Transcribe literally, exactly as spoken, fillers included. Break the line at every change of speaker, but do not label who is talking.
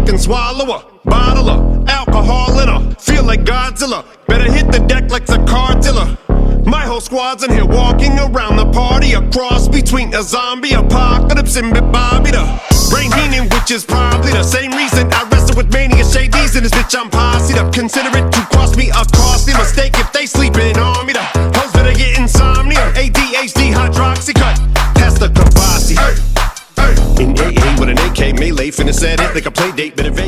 fucking swallow her. Bottle her, alcohol in her. Feel like Godzilla. Better hit the deck like the car dealer. My whole squad's in here walking around the party. A cross between a zombie apocalypse and Bobby the brain healing, which is probably the same reason I wrestle with mania shades in this bitch. I'm posse up. Consider it to cost me a costly mistake if they sleeping on me. The hoes better get insomnia. A D H D hydroxy cut. Pass the Kavasi. In A A with an A K melee, finna set it like a play date, but